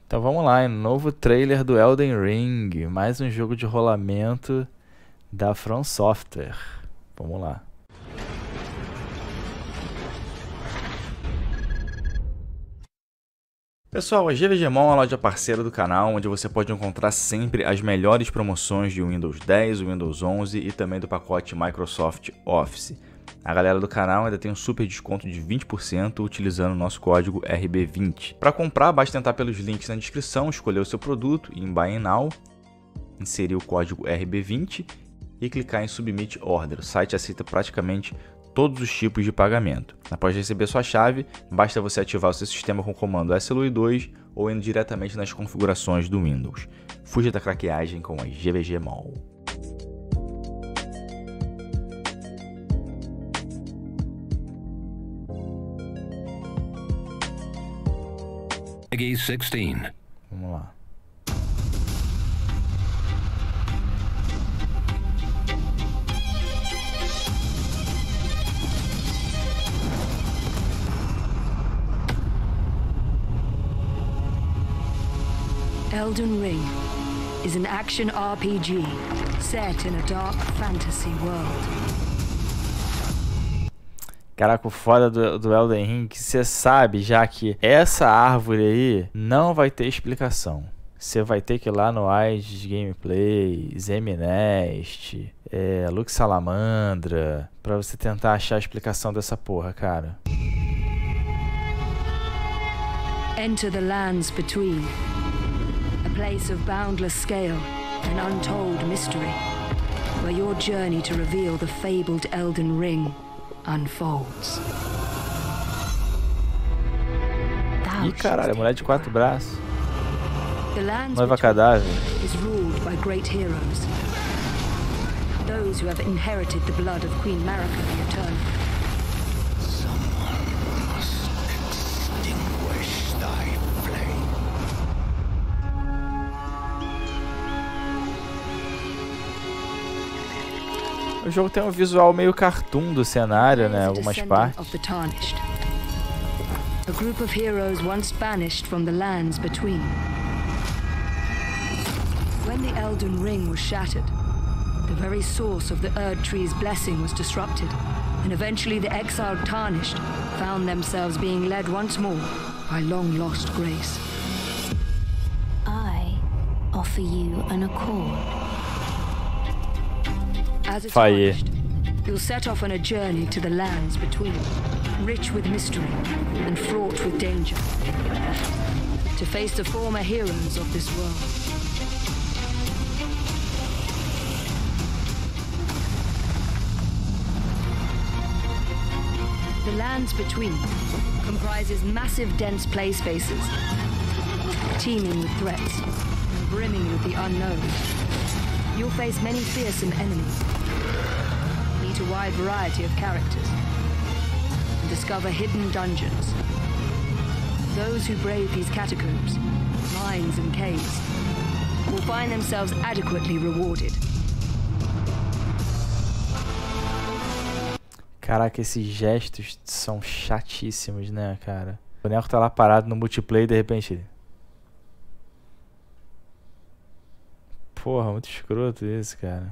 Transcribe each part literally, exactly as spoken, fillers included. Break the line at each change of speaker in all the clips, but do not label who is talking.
Então vamos lá, hein? Novo trailer do Elden Ring, mais um jogo de rolamento da From Software. Vamos lá. Pessoal, a GVGmon é a loja parceira do canal, onde você pode encontrar sempre as melhores promoções de Windows dez, Windows onze e também do pacote Microsoft Office. A galera do canal ainda tem um super desconto de vinte por cento utilizando o nosso código R B vinte. Para comprar, basta entrar pelos links na descrição, escolher o seu produto em Buy Now, inserir o código R B vinte e clicar em Submit Order. O site aceita praticamente todos os tipos de pagamento. Após receber sua chave, basta você ativar o seu sistema com o comando S L U I dois ou indo diretamente nas configurações do Windows. Fuja da craqueagem com a GVGmon.
dezesseis.
Vamos lá.
Elden Ring is an action R P G set in a dark fantasy world.
Caraca, o foda do, do Elden Ring que você sabe já que essa árvore aí não vai ter explicação. Você vai ter que ir lá no Age Gameplay, Zeminest, é, Lux Salamandra, pra você tentar achar a explicação dessa porra, cara.
Enter the lands between, a place of boundless scale and untold mystery, where your journey to reveal the fabled Elden Ring unfolds.
Ih, caralho, mulher de quatro braços.
The lands
Noiva
between
cadáver.
is ruled by great heroes, those who have inherited the blood of Queen Marika the Eternal.
Someone must extinguish thy flame.
O jogo tem um visual meio cartoon do cenário, né? Algumas partes.
Of the Tarnished, a group of heroes once banished from the lands between. When the Elden Ring was shattered, the very source of the Erd Tree's blessing was disrupted, and eventually the exiled Tarnished found themselves being led once more by long-lost grace.
I offer you an accord.
As a
Faye.
Tarnished, you'll set off on a journey to the lands between, rich with mystery and fraught with danger, to face the former heroes of this world. The lands between comprises massive dense play spaces, teeming with threats, and brimming with the unknown. You'll face many fearsome enemies, meet a wide variety of characters, and discover hidden dungeons. Those who brave these catacombs, mines and caves, will find themselves adequately rewarded.
Caraca, esses gestos são chatíssimos, né, cara? O boneco tá lá parado no multiplayer e de repente ele... Porra, muito escroto isso, cara.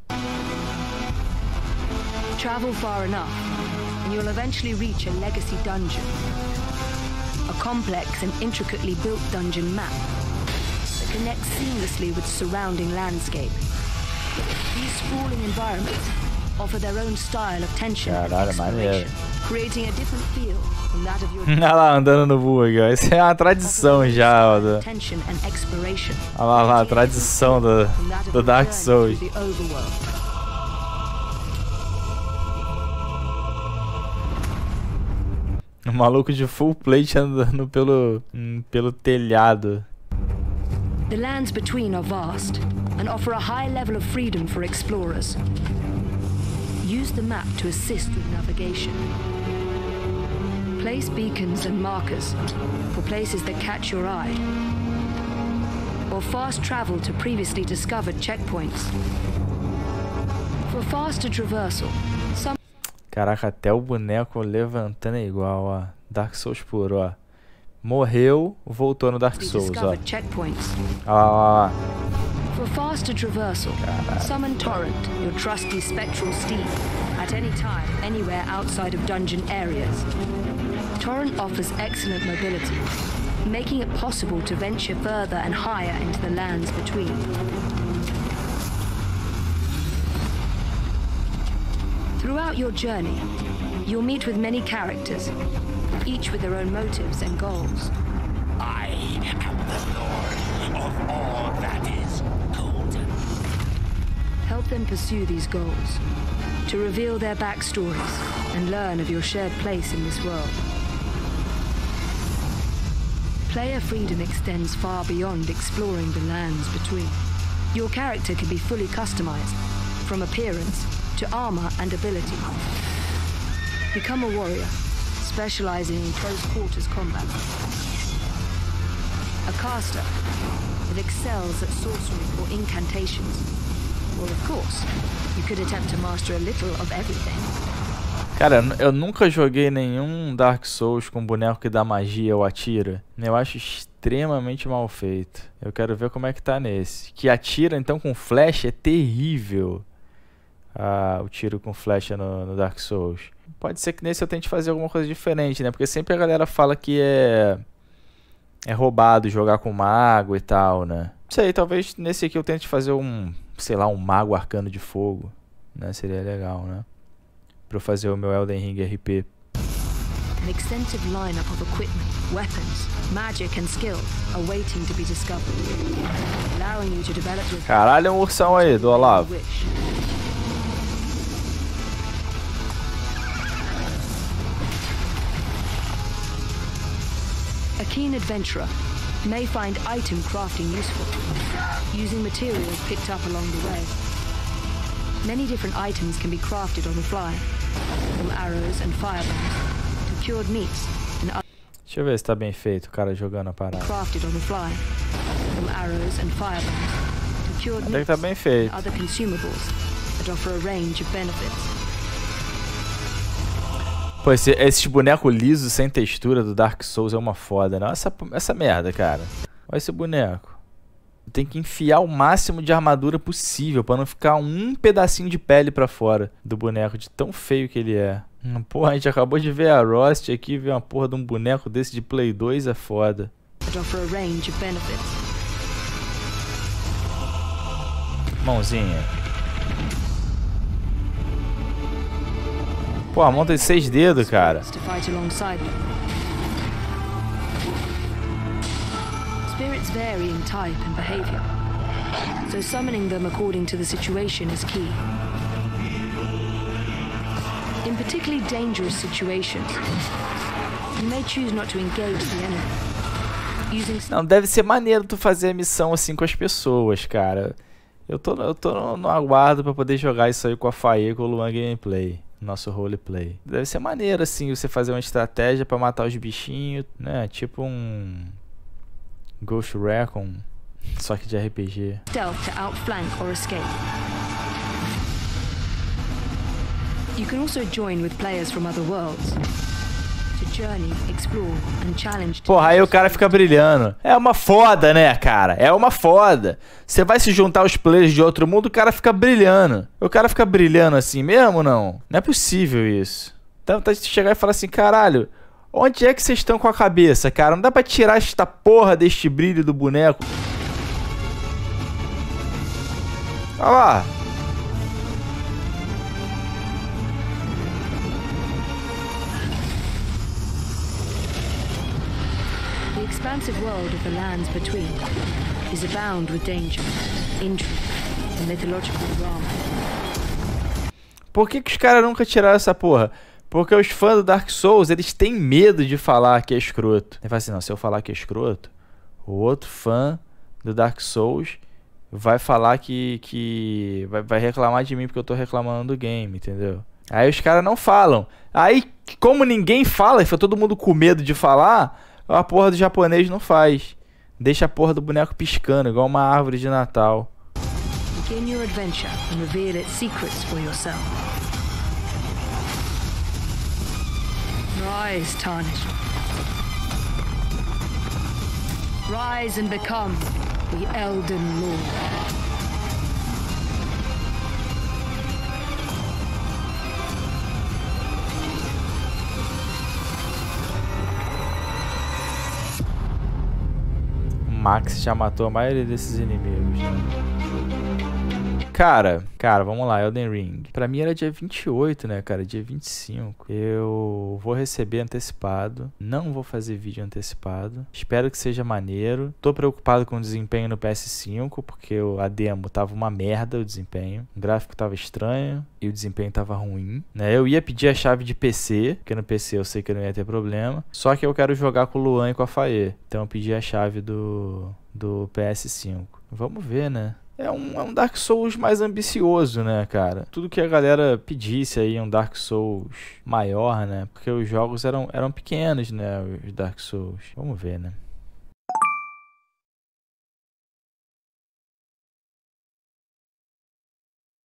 Travel far enough, and you'll eventually reach a legacy dungeon. A complex and intricately built dungeon map that connects seamlessly with surrounding landscape. These sprawling environments offer their own style of tension and
Caralho, maneiro.
exploration, creating a different feel from that of your
Olha lá, andando no bug, ó. Isso é uma tradição já, ó. Do...
tension and exploration.
Olha lá, lá, a tradição do,
From that of
do
your
Dark
journey
Souls.
through the overworld.
O maluco de full plate andando pelo, hum, pelo telhado.
The lands between are vast and offer a high level of freedom for explorers. Use the map to assist with navigation. Place beacons and markers for places that catch your eye, or fast travel to previously discovered checkpoints. For faster traversal, some
Caraca, até o boneco levantando é igual, ó. Dark Souls puro, ó. Morreu, voltou no Dark Souls, ó.
Discovered checkpoints.
Ó, ó, ó.
For faster traversal, summon Torrent, your trusty spectral steed, at any time, anywhere outside of dungeon areas. Torrent offers excellent mobility, making it possible to venture further and higher into the lands between. Throughout your journey, you'll meet with many characters, each with their own motives and goals.
I am the lord of all that is golden.
Help them pursue these goals, to reveal their backstories and learn of your shared place in this world. Player freedom extends far beyond exploring the lands between. Your character can be fully customized, from appearance to armor and ability. Become a warrior, specializing in close quarters combat. A caster that excels at sorcery or incantations. Or of course, you could attempt to master a little of everything.
Cara, eu nunca joguei nenhum Dark Souls com boneco que dá magia ou atira. Eu acho extremamente mal feito. Eu quero ver como é que tá nesse. Que atira então com flecha é terrível. Ah, o tiro com flecha no, no Dark Souls. Pode ser que nesse eu tente fazer alguma coisa diferente, né? Porque sempre a galera fala que é... É roubado jogar com mago e tal, né? Não sei, talvez nesse aqui eu tente fazer um... Sei lá, um mago arcano de fogo. Né? Seria legal, né? Pra eu fazer o meu Elden Ring R P.
An extensive lineup of equipment, weapons, magic and skill are waiting to be discovered, allowing you to develop your
Caralho, é um ursão aí, do Olavo.
wish. A keen adventurer may find item crafting useful, using materials picked up along the way. Many different items can be crafted on the fly, from arrows and firebombs to cured meats and other
Deixa eu ver se tá bem feito o cara jogando a parada.
crafted on the fly, from arrows and firebombs to cured
Até que
meats
tá bem feito.
and other consumables that offer a range of benefits.
Pô, esse, esse boneco liso sem textura do Dark Souls é uma foda, não? Essa, essa merda, cara. Olha esse boneco. Tem que enfiar o máximo de armadura possível pra não ficar um pedacinho de pele pra fora do boneco, de tão feio que ele é. Hum, Porra, a gente acabou de ver a Rost aqui, ver uma porra de um boneco desse de Play dois é foda.
That offer a range of benefits.
Mãozinha. Pô, a mão tem seis dedos, cara.
To fight alongside them. Spirits vary in type and behavior, so summoning them according to the situation is key. In particularly dangerous situations, you may choose not to engage the enemy. Using
Não, deve ser maneiro tu fazer a missão assim com as pessoas, cara. Eu tô, eu tô no, no aguardo pra poder jogar isso aí com a Faye e com o Luan Gameplay. Nosso roleplay. Deve ser maneiro assim você fazer uma estratégia pra matar os bichinhos, né? Tipo um Ghost Recon, só que de R P G.
stealth to outflank or escape. You can also join with players from other worlds to journey, explore and challenge.
Porra, aí o cara fica brilhando. É uma foda, né, cara? É uma foda. Você vai se juntar aos players de outro mundo, o cara fica brilhando. O cara fica brilhando assim mesmo ou não? Não é possível isso. Então tá de chegar e falar assim, caralho, onde é que vocês estão com a cabeça, cara? Não dá pra tirar esta porra deste brilho do boneco. Olha lá.
The expansive world of the lands between is abound with danger, intrigue, and mythological drama.
Por que que os caras nunca tiraram essa porra? Porque os fãs do Dark Souls, eles têm medo de falar que é escroto. Ele fala assim, não, se eu falar que é escroto, o outro fã do Dark Souls vai falar que... que vai, vai reclamar de mim porque eu tô reclamando do game, entendeu? Aí os caras não falam. Aí, como ninguém fala, e fica todo mundo com medo de falar, a porra do japonês não faz. Deixa a porra do boneco piscando, igual uma árvore de Natal.
Begin your adventure and reveal its secrets for yourself. Rise, Tarnished. Rise and become the Elden Lord.
Max já matou a maioria desses inimigos, né? Cara, cara, vamos lá, Elden Ring. Pra mim era dia vinte e oito, né, cara? Dia vinte e cinco. Eu vou receber antecipado. Não vou fazer vídeo antecipado. Espero que seja maneiro. Tô preocupado com o desempenho no P S cinco, porque a demo tava uma merda, o desempenho. O gráfico tava estranho e o desempenho tava ruim, né? Eu ia pedir a chave de P C, porque no P C eu sei que eu não ia ter problema. Só que eu quero jogar com o Luan e com a Faye. Então eu pedi a chave do, do P S cinco. Vamos ver, né? É um, é um Dark Souls mais ambicioso, né, cara? Tudo que a galera pedisse aí, um Dark Souls maior, né? Porque os jogos eram, eram pequenos, né, os Dark Souls. Vamos ver, né?